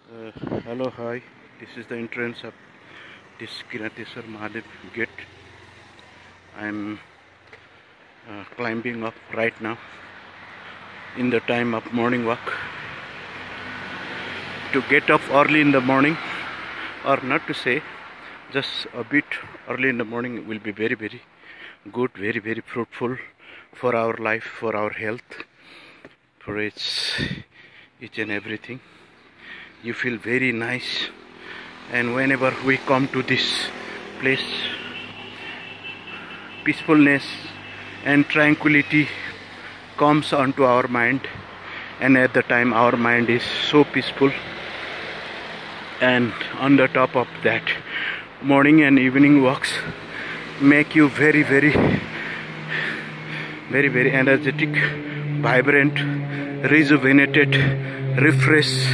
Hello, hi. This is the entrance of this Kirateswar Mahadev gate. I'm climbing up right now in the time of morning walk. To get up early in the morning, or not to say, just a bit early in the morning will be very, very good, very, very fruitful for our life, for our health, for each and everything. You feel very nice, and whenever we come to this place, peacefulness and tranquility comes onto our mind, and at the time our mind is so peaceful. And on the top of that, morning and evening walks make you very, very, very, very energetic, vibrant, rejuvenated, refreshed,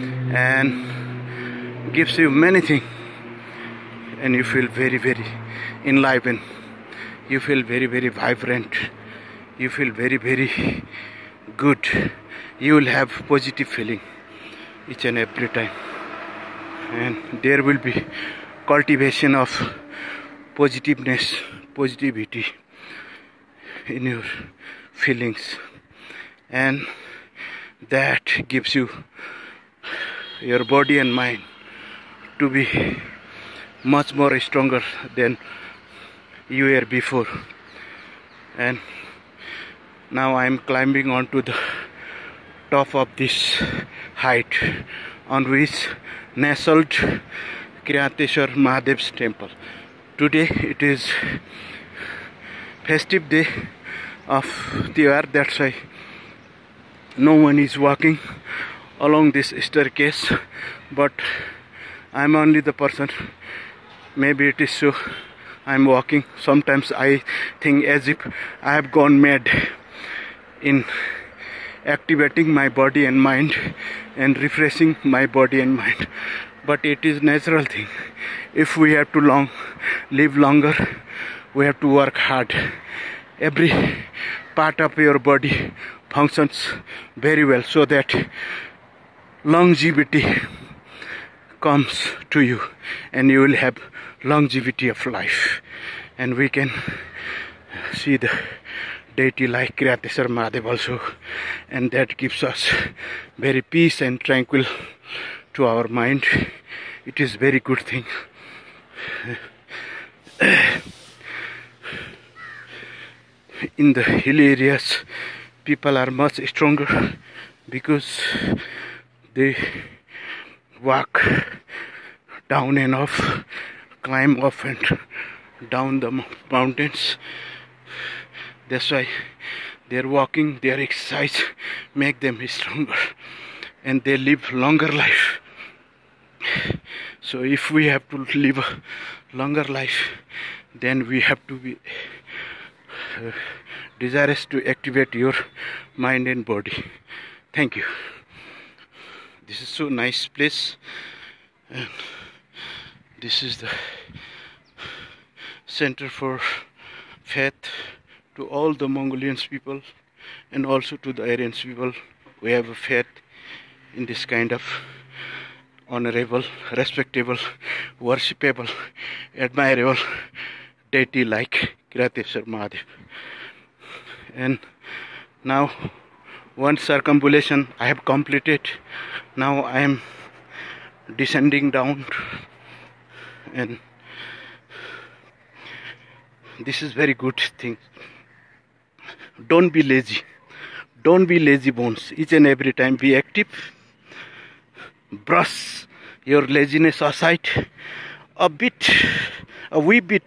and gives you many things, and you feel very, very enlivened, you feel very, very vibrant, you feel very, very good. You will have positive feeling each and every time, and there will be cultivation of positiveness, positivity in your feelings, and that gives you your body and mind to be much more stronger than you were before. And now I am climbing onto the top of this height on which nestled Kirateswar Mahadev's temple. Today it is festive day of the year, that's why no one is walking along this staircase, but I'm only the person. Maybe it is so I'm walking. Sometimes I think as if I have gone mad in activating my body and mind and refreshing my body and mind, but it is natural thing. If we have to live longer, we have to work hard. Every part of your body functions very well so that longevity comes to you, and you will have longevity of life. And we can see the deity like Kirateswar Mahadev also, and that gives us very peace and tranquil to our mind. It is very good thing. In the hilly areas, people are much stronger because they walk down and off, climb up and down the mountains. That's why their walking, their exercise make them stronger, and they live longer life. So if we have to live a longer life, then we have to be desirous to activate your mind and body. Thank you. This is so nice place, and this is the center for faith to all the Mongolian people, and also to the Aryan people. We have a faith in this kind of honorable, respectable, worshipable, admirable deity like Kirateswar Mahadev. And now one circumambulation I have completed. Now I am descending down, and this is very good thing. Don't be lazy. Don't be lazy bones. Each and every time be active. Brush your laziness aside a wee bit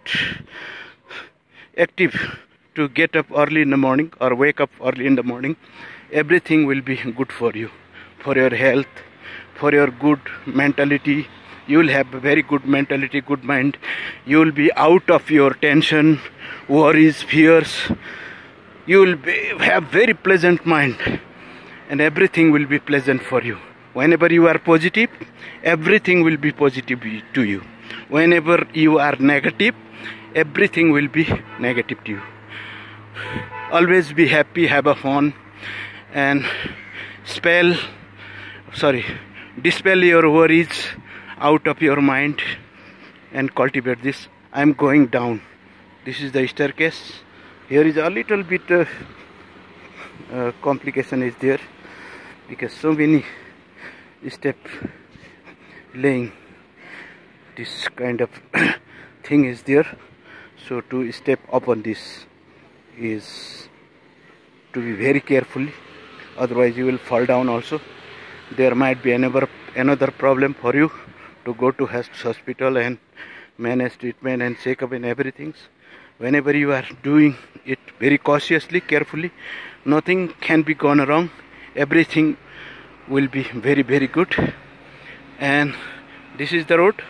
active to get up early in the morning or wake up early in the morning. Everything will be good for you, for your health, for your good mentality. You will have a very good mentality, good mind. You will be out of your tension, worries, fears. You will have very pleasant mind, and everything will be pleasant for you. Whenever you are positive, everything will be positive to you. Whenever you are negative, everything will be negative to you. Always be happy, have a fun, and dispel your worries out of your mind and cultivate this. I am going down. This is the staircase. Here is a little bit complication is there because so many step laying this kind of thing is there. So to step upon this is to be very carefully, otherwise you will fall down also. There might be another problem for you to go to hospital and manage treatment and check up and everything. Whenever you are doing it very cautiously, carefully, nothing can be gone wrong. Everything will be very, very good. And this is the road.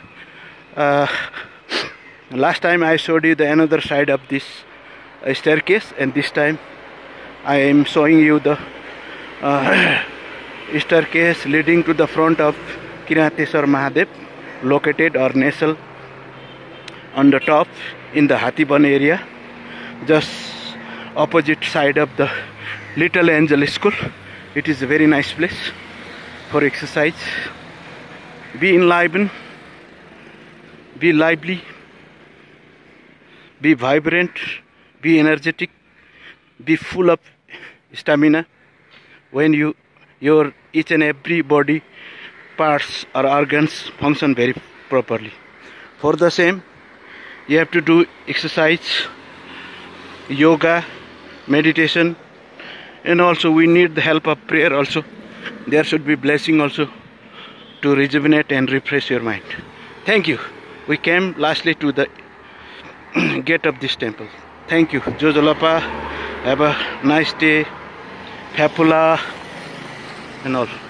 Last time I showed you the another side of this staircase, and this time I am showing you the staircase leading to the front of Kirateshwar Mahadev, located or nestled on the top in the Hathiban area, just opposite side of the Little Angel School. It is a very nice place for exercise. Be enlivened, be lively, be vibrant, be energetic, be full of stamina. When your each and every body parts or organs function very properly. For the same, you have to do exercise, yoga, meditation, and also we need the help of prayer also. There should be blessing also to rejuvenate and refresh your mind. Thank you. We came lastly to the gate of this temple. Thank you. Jojolapa. Have a nice day. Papula and all.